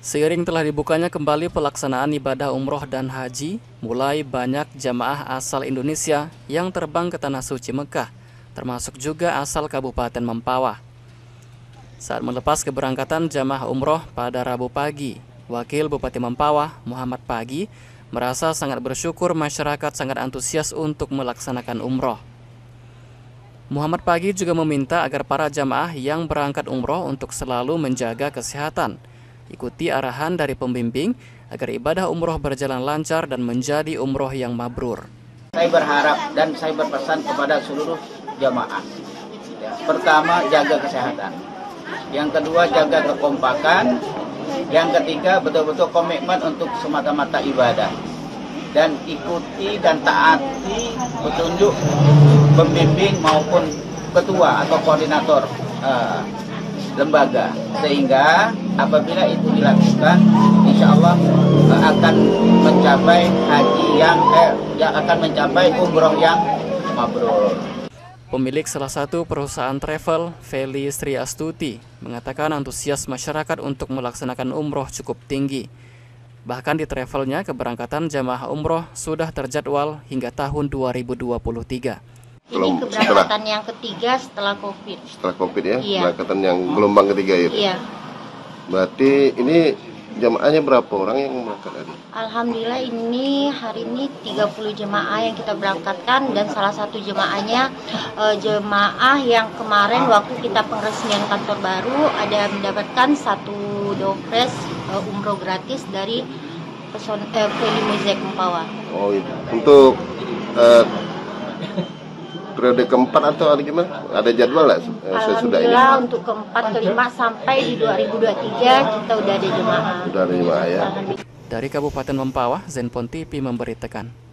Seiring telah dibukanya kembali pelaksanaan ibadah umroh dan haji, mulai banyak jamaah asal Indonesia yang terbang ke Tanah Suci Mekah, termasuk juga asal Kabupaten Mempawah. Saat melepas keberangkatan jamaah umroh pada Rabu pagi, Wakil Bupati Mempawah, Muhammad Pagi, merasa sangat bersyukur masyarakat sangat antusias untuk melaksanakan umroh. Muhammad Pagi juga meminta agar para jamaah yang berangkat umroh untuk selalu menjaga kesehatan, ikuti arahan dari pembimbing agar ibadah umroh berjalan lancar dan menjadi umroh yang mabrur. Saya berharap dan saya berpesan kepada seluruh jamaah. Pertama, jaga kesehatan. Yang kedua, jaga kekompakan. Yang ketiga, betul-betul komitmen untuk semata-mata ibadah. Dan ikuti dan taati petunjuk pembimbing maupun ketua atau koordinator lembaga, sehingga apabila itu dilakukan, insya Allah akan mencapai haji yang akan mencapai umroh yang mabrur. Pemilik salah satu perusahaan travel, Feli Sri Astuti, mengatakan antusias masyarakat untuk melaksanakan umroh cukup tinggi. Bahkan di travelnya, keberangkatan jamaah umroh sudah terjadwal hingga tahun 2023. Ini keberangkatan yang ketiga setelah COVID. Setelah COVID ya? Iya. Keberangkatan yang gelombang ketiga ya? Iya. Berarti ini jamaahnya berapa orang yang berangkat tadi? Alhamdulillah ini hari ini 30 jemaah yang kita berangkatkan, dan salah satu jemaahnya jemaah yang kemarin waktu kita pengresmian kantor baru ada mendapatkan satu dompres umroh gratis dari Feli Muzek Mempawah. Oh itu. Untuk periode keempat atau ada gimana? Ada jadwal nggak sesudah ini? Alhamdulillah untuk keempat, kelima sampai di 2023 kita udah ada jemaah. Sudah ada jemaah ya. Dari Kabupaten Mempawah, Zenpon TV memberitakan.